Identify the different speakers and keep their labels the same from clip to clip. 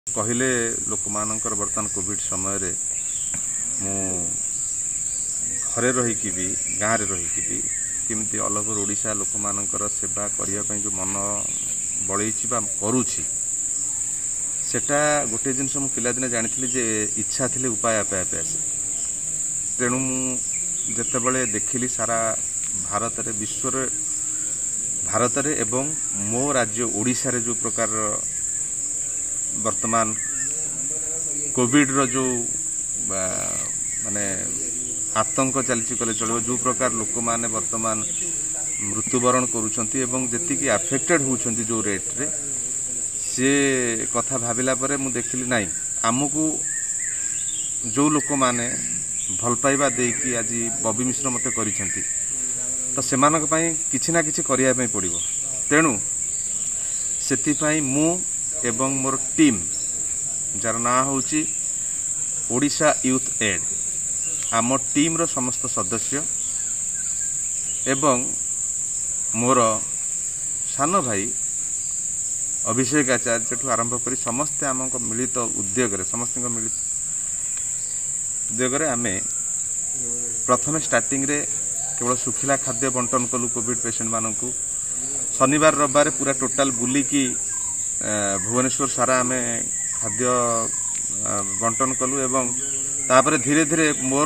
Speaker 1: कहले लोक मानकर बर्तमान कोविड समय रे मु घरे रहीकि भी गाँव रे रहीकि भी केमती ऑल ओवर ओडिशा लोक मानकर सेवा करने जो मन बड़े करुछि सेटा गोटे जिनस मु पिलादिने जानी जे इच्छा थिले उपाय आपे आपे आसे तेणु मुझे देखिली सारा भारत रे विश्व रे भारत रे एवं मो राज्य ओडिशा रे जो प्रकार वर्तमान कोविड रो जो माने आतंक चलती कले चलो जो प्रकार लोक माने वर्तमान मृत्युवरण करुछंती एवं जेति की अफेक्टेड होउछंती जो रेट रे से कथा भाबिला परे मु देखिली नाही आमको जो लोक माने भल पाइबा देकी आज बबी मिश्र मते करिछंती तो सेमानक पई किछि ना किछि करिया पई पड़िबो तेणु सेति पई मु एवं मोर टीम जार ना होची ओडिशा यूथ एड आम टीम रो समस्त सदस्य एवं मोर सान भाई अभिषेक आचार्य ठू आरंभ करी समस्ते आम मिलित उद्योग समस्त मिलित उद्योग आमे प्रथम स्टार्टिंग रे केवल सुखिला खाद्य बंटन कलु कोविड पेशेंट मानकू शनिवार रविवार पूरा टोटाल बुलिकी भुवनेश्वर सारा आमे खाद्य बंटन कलु एवं तापर धीरे धीरे मोर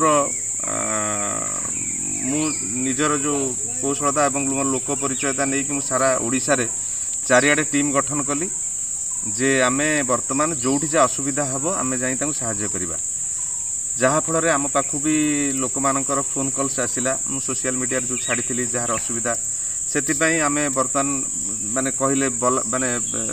Speaker 1: मु निजर जो कौशलता एवं मोर लोक परिचयता नहीं कि सारा ओडिशा रे चारिआडे टीम गठन कली जे आमे वर्तमान जोठी जा असुविधा हबो आमे जाई तांको सहायता करिबा जहा फल रे आम पाखु भी लोक मानकर फोन कॉल्स आसिला मु सोशल मीडिया जो छाड़ी जार असुविधा सेतिपई आमे वर्तमान माने कहले माने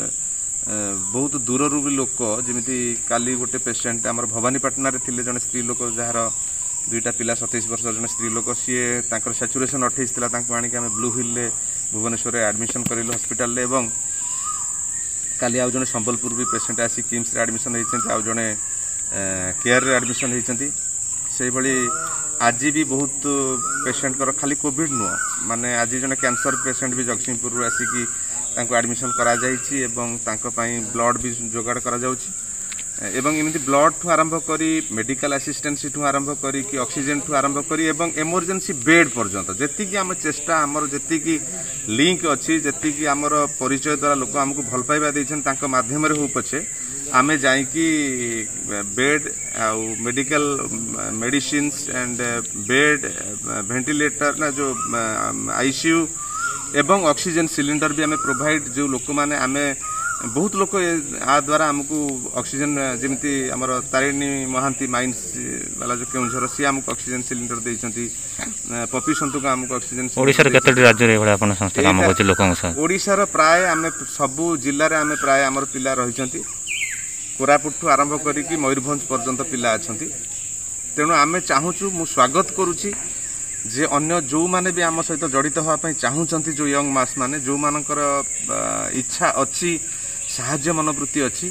Speaker 1: बहुत दूर रू भी लोक जमी काली गोटे पेसेंट आम भवानीपाटना रे थिले जने स्त्री लोक जार दुईटा पिला 27 वर्ष जने स्त्री लोक सी सैचुरेशन 28 थिला तांको आनी आम ब्लू हिल ले भुवनेश्वर एडमिशन करिलु हॉस्पिटल ले एवं काली आउ जने संबलपुर भी पेसेंट आसी किम्स रे एडमिशन हेचंती आउ जने केयर रे एडमिशन हेचंती से भली आज भी बहुत पेसेंट कर खाली कोविड नुह माने आज जने कैंसर पेसेंट भी जगतसिंहपुर रू आसी तांको एडमिशन करा जायछि एवं तांको पई ब्लड भी जोगाड़ करा जाउछि एवं एमती ब्लड ठू आरंभ करी मेडिकल असिस्टेंसी ठू आरंभ करी कि ऑक्सीजन ठू आरंभ करी एवं इमरजेंसी बेड पर्यंत जेति कि हम चेष्टा हमर जेति कि लिंक अछि जेति कि हमर परिचय द्वारा लोक हमको भल पाइबा दैछन तांको माध्यम रे हो पछे आमे जाई कि बेड आ medical medicines and bed ventilator ना जो आईसीयू एवं ऑक्सीजन सिलिंडर भी आमे प्रोवाइड जो लोक माने आमे बहुत लोक आ द्वारा हमको ऑक्सीजन जेमती हमर तारिणी महांती माइंस वाला जो केउझर सी हमको ऑक्सीजन सिलिंडर देइछंती पपी संतु का हमको ऑक्सीजन
Speaker 2: ओडिसा रे केतटी राज्य रे एबा अपन संस्था काम करछि लोकन सा
Speaker 1: ओडिसा रे प्राय आमे सब जिल्ला रे आमे प्राय हमर पिला रहिछंती कोरापुट आरंभ करी कि मयूरभंज पर्यंत पिला अछंती तेणु आमे चाहूछु मु स्वागत करूछि जे अन्य जो माने भी आम सहित जड़ित होगा पई चाहूचंती जो यंग मास माने जो मानकर इच्छा अच्छी साहाय्य मनोवृत्ति अच्छी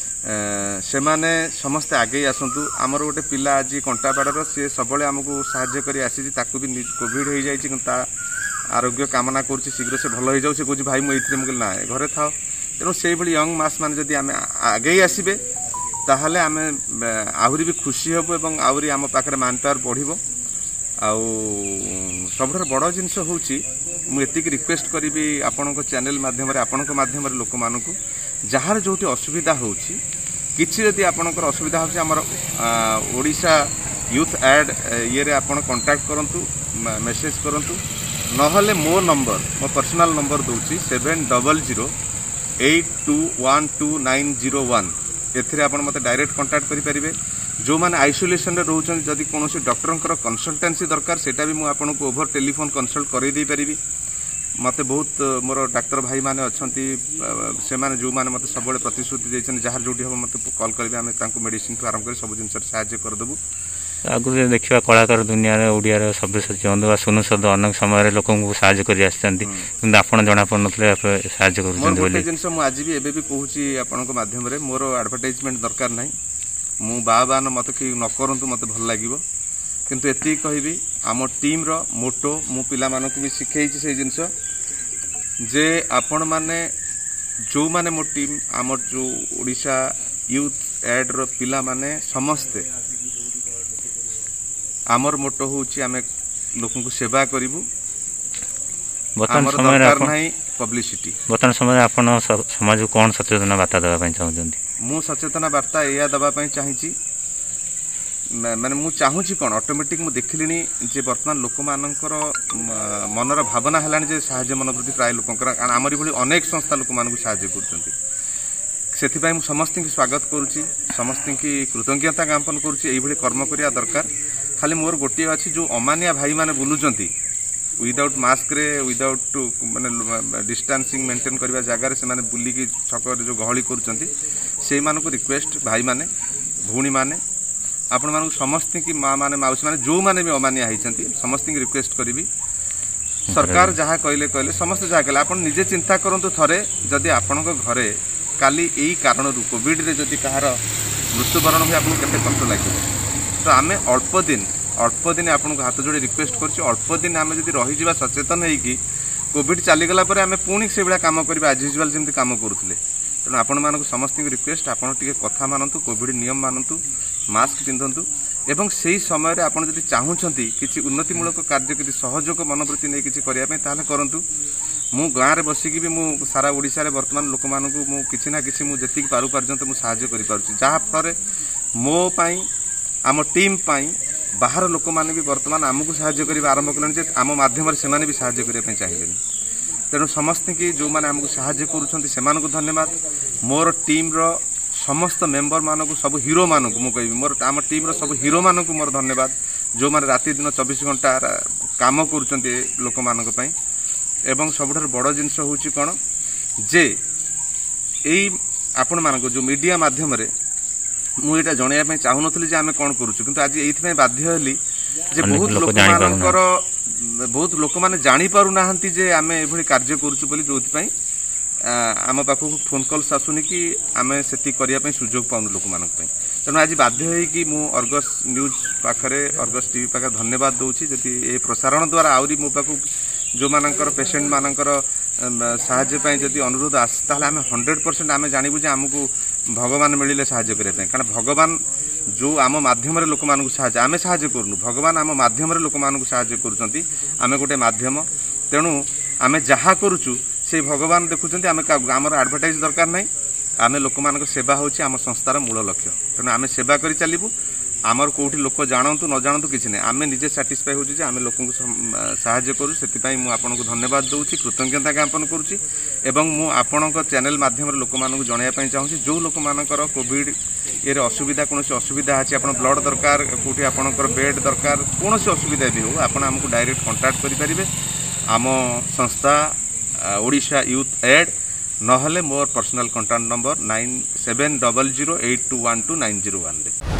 Speaker 1: से माने समस्ते आगे आसंतु आमर गोटे पिला आज कंटापाड़र सी सब आमको साहाय्य करी आसी ताकू भी कोविड हो जाए आरोग्य कामना करुच्ची शीघ्र से भल हो जाऊ से कह भाई मुझे मुझे ना घरे था तेणु से यंग मास मान जदि आम आगे आसबे ताहले आम आहरी भी खुशी हबु एवं आहरी आम पाखरे मान पावर बढ़िबो आउ सब बड़ जिनस होती रिक्वेस्ट करी आपण चैनल माध्यम माध्यम लोक मानक जार जो असुविधा होती आपणकर असुविधा होशा यूथ एड ये आपण कांटेक्ट करंतु मेसेज करंतु नहले मो नंबर मो पर्सनल नंबर दूची 7008212901 एथिरे आपण मते डायरेक्ट कांटेक्ट करि परिबे जो माने आइसोलेशन रे रहउछन जदि कोनोसी डॉक्टरंकर कंसल्टेंसी दरकार सेटा भी मु आपनको ओवर टेलीफोन कंसल्ट करै दै परिबी मते बहुत मोर डॉक्टर भाई माने अछंती से माने जो माने मते सबले प्रतिश्रुति दैछन जहार जोटी हम मते कॉल करबे हम तांको मेडिसिन ठू आरंभ कर सब जिंस सहायता कर देबु
Speaker 2: आगु देखिबा कलाकार दुनिया रे ओडिया रे शब्द सचंद वा सुनु शब्द अनेक समय रे लोकन को सहायता करि आछंती किंतु आपण जणा पन नथले सहायता करूछन बोली
Speaker 1: जिंस मु आज भी एबे भी कहूची आपनको माध्यम रे मोर एडवर्टाइजमेंट दरकार नाही मु बाबान मत कि न करंतु मत भल लागिवो किंतु एति कहबी आम टीम रो मोटो मु पिला मानक भी सिखैछि से जिंस जे आपण माने जो माने मो टीम आम जो ओडिशा यूथ एड रो पिला माने समस्ते आमर मोटो होची आमे लोकन को सेवा करिवु
Speaker 2: बर्तमान
Speaker 1: आमर
Speaker 2: समय
Speaker 1: दरकार नाही पब्लिसिटी।
Speaker 2: बर्तमान समय आपण समाज को कौन सचेतना वार्ता देवा ପାଇଁ चाहुଛନ୍ତି?
Speaker 1: मु सचेतना वार्ता या दबा ପାଇଁ चाहिछि माने मु चाहूची कौन ऑटोमेटिक मु देखिलिनी जे वर्तमान लोक मानकर मनर भावना हेलानी जे साहाय्य मनोवृत्ति प्राय लोकंकर कारण आमरी भली अनेक संस्था लोक मानकु साहाय्य करछंती सेथिपाई मु समस्ती की स्वागत करूची समस्ती की कृतज्ञता ज्ञापन करूची एई भली कर्म करिया दरकार। खाली मोर गोटे अछि जो अमानिया भाई माने बुलुचंती विदाउट मास्क रे विदाउट माने डिस्टेंसिंग मेंटेन करबा जगह रे से माने बुली की छक जो गहली करूचंती से मानको रिक्वेस्ट भाई माने भूणी माने आपण मानक समस्त की माँ माने माउसी माने जो माने भी अमानिया होती समस्त की रिक्वेस्ट करी सरकार जहाँ कहले कहले समस्त जहाँ कहले आप निजे चिंता करूँ थे जदि आपण घरे काली यही कारण कोविड रे जदि कहार मृत्युवरण भी आपको केते कष्ट लगे तो आम अल्प दिन आपन को हाथ जोड़ी रिक्वेस्ट कर अल्प दिन आम जब रही सचेतन होगी कोविड चलीगला आम पुणी से भाया कम कर आज यूजुआल जमी कम करूँ तेणु आपण मानक समस्त रिक्वेस्ट आपड़ टे कथा मानतु कोविड नियम मानतु मास्क पिंधतु एवं से समय रे आपण जदि चाहूँगी किसी उन्नतिमूलक कार्य किसी सहयोग मनोवृत्ति नहीं किसी करने ताहले करंतु। मु गाँव में बसिकी भी मु सारा ओडिशा रे वर्तमान लोक मानक मु किसी ना किसी मुझे जी पारु पर्यंत मु साहाय्य करि पारुछि जहाँ फल मो पाई आम टीम पाई बाहर लोक माने भी वर्तमान आमको साहाय्य करबा आरंभ कले आम माध्यम से भी साहाय्य करने चाहिए तेणु समस्त की जो मैंने आमको साहाय्य करुँच से धन्यवाद मोर टीम रो समस्त मेंबर मानक सब हीरो मानक मु कहबी मोर आम टीम रो सब हीरो मानक मोर धन्यवाद जो मैंने राति दिन 24 घंटा काम करुँच लोक मानक पई एवं सबुठार बड़ जिनस होची कौन जे एई आपण मानक जो मीडिया माध्यम रे मुझे जनवाई चाहूँ नी आम कौन करुँ कि आज ये बाध्य हेली जे बहुत लोक मैंने जापारू ना जे आम ये कार्य करुँ जो आम पाखक फोन कॉल्स आसुनी कि आम से करने सुजोग पाऊँ लोक मान तेणु आज बाध्य होगी मु अर्गस न्यूज पाखे अर्गस टीवी पाखे धन्यवाद दूसरी जदि ये प्रसारण द्वारा आहरी मो पाखक जो मानकर पेशेंट मानकर साहाय्य जदि अनुरोध आस ताहले आम 100% आम जानबू जे आमको भगवान मिले साहाय्य करने कारण भगवान जो आम माध्यम लोक मान साहाय्य आम साहाय्य करूँ भगवान आम माध्यम लोक मान साहाय्य करुँच आम गोटे माध्यम तेणु आम जहाँ करुचु से भगवान देखुं आम आमर एडभर्टाइज दरकार ना आम लोक मान सेवा हूँ आम संस्थार मूल लक्ष्य तेणु आम सेवा कर चलू आमर कौटी लोक जानतु न जानतु किसी नहीं आम निजे साटिस्फाई हो आम लोक साहाय्य करूँ से आपन को धन्यवाद दूसरी कृतज्ञता ज्ञापन करुँची एवं मु आपण चैनल माध्यम लोक मानक जनवाई चाहूँगी जो लोक मानकर कोविड ये असुविधा कौन असुविधा अच्छी आप ब्लड दरकार कौटी आपंकर बेड दरकार कौन असुविधा भी हो आप आमको डायरेक्ट कंटाक्ट करेंगे आम संस्था ओडिशा यूथ एड नहले मोर पर्सनल कंटाक्ट नंबर 9700821290 रे।